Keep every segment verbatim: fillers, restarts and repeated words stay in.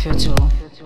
mafioților.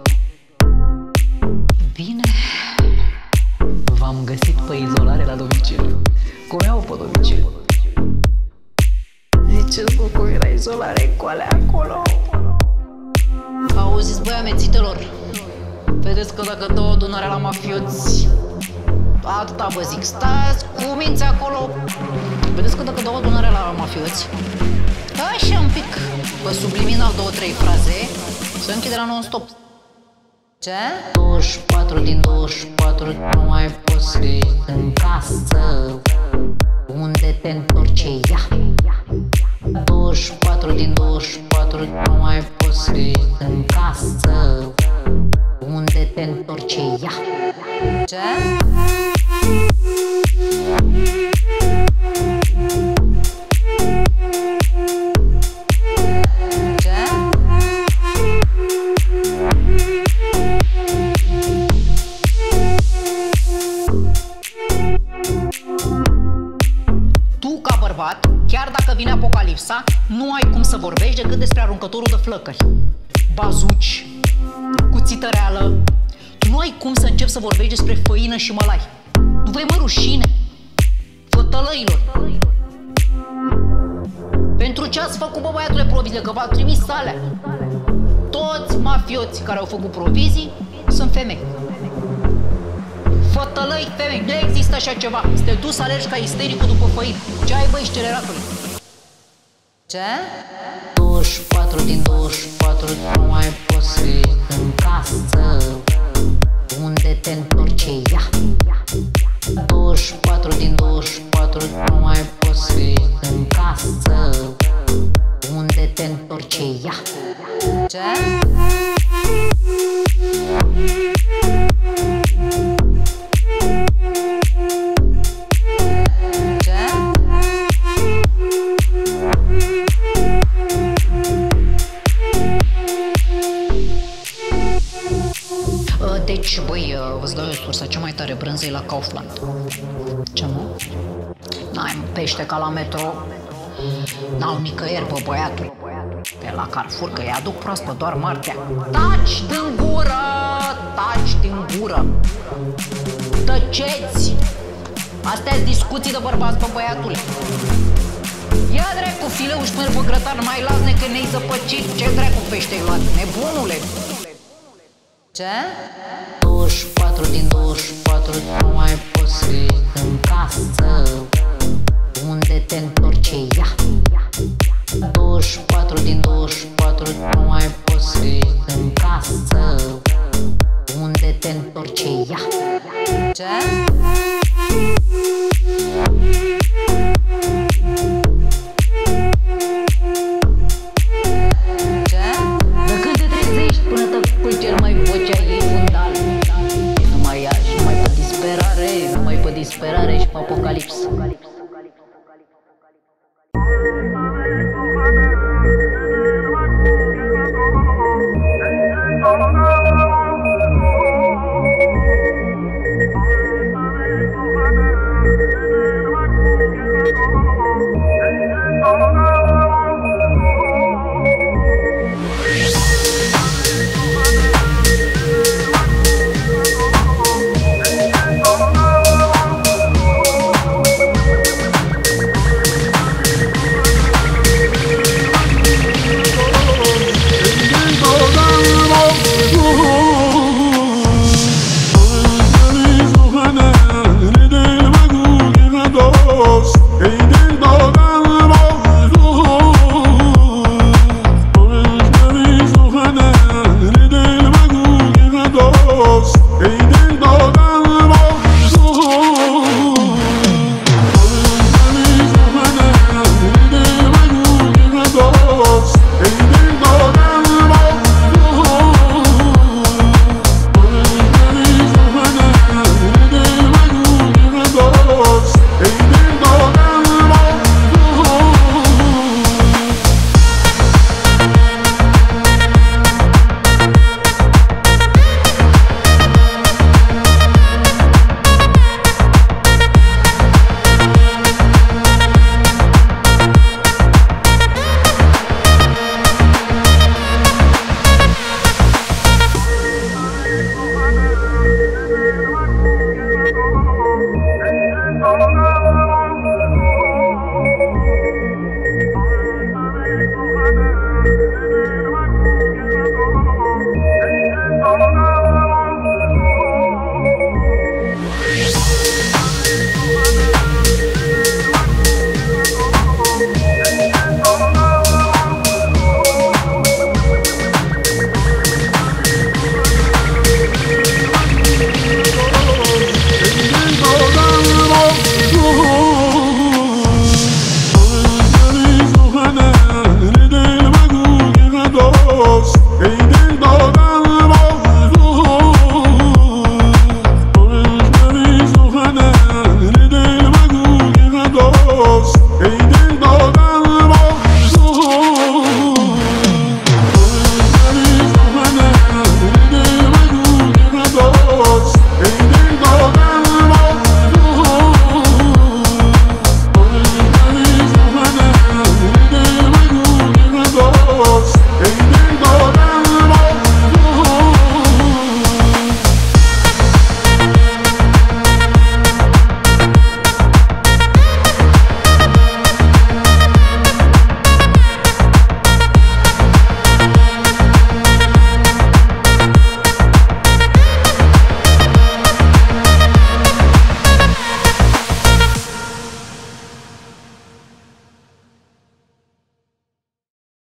Bine, v-am găsit pe izolare la domiciliu. Cum iau pe domiciliu? Ziceți, bă, cum era izolare cu alea acolo? Auziți, băi, amețitelor, vedeți că dacă dau adunarea la mafioți, atâta vă zic, stați cu minți acolo. Vedeți că dacă dau adunarea la mafioți, așa un pic, pe subliminal două, trei fraze, se închide la non-stop. Ce? douăzeci și patru din douăzeci și patru nu mai poți fi în casă. Unde te întorce ea? douăzeci și patru din douăzeci și patru nu mai poți fi în casă. Unde te întorce ea? Ce? Chiar dacă vine apocalipsa, nu ai cum să vorbești decât despre aruncătorul de flăcări, bazuci, cuțită reală. Tu nu ai cum să începi să vorbești despre făină și mălai. Nu vrei, mă, rușine? Fătălăilor! Pentru ce ați făcut, bă, băiatule, provizile? Că v-au trimis alea. Toți mafioții care au făcut provizii sunt femei. Fătălăi, femei, nu există așa ceva. Să te duci să alergi ca istericul după făină. Ce ai, băi, sceleratului? Ce? douăzeci și patru din douăzeci și patru nu mai poți fi în casă. Unde te întorce ea? douăzeci și patru din douăzeci și patru nu mai poți fi în casă. Unde te întorce ea? Ce? Deci, băi, vă-ți dau eu sursa cea mai tare brânză la Kaufland. Ce, mă? N-ai pește ca la metro. N-au nicăieri, bă, băiatul. Pe la Carrefour, că îi aduc proaspăt doar marțea. Taci din gură! Taci din gură! Tăceți! Astea-s discuții de bărbați, bă, băiatule. Ia dracu, fileu și până pe grătar, mai lasne că ne-ai zăpăcit. Ce dracu pește-ai luat? Nebunule! Ce? douăzeci și patru din douăzeci și patru nu mai poți fi în casă. Unde te întorce ea?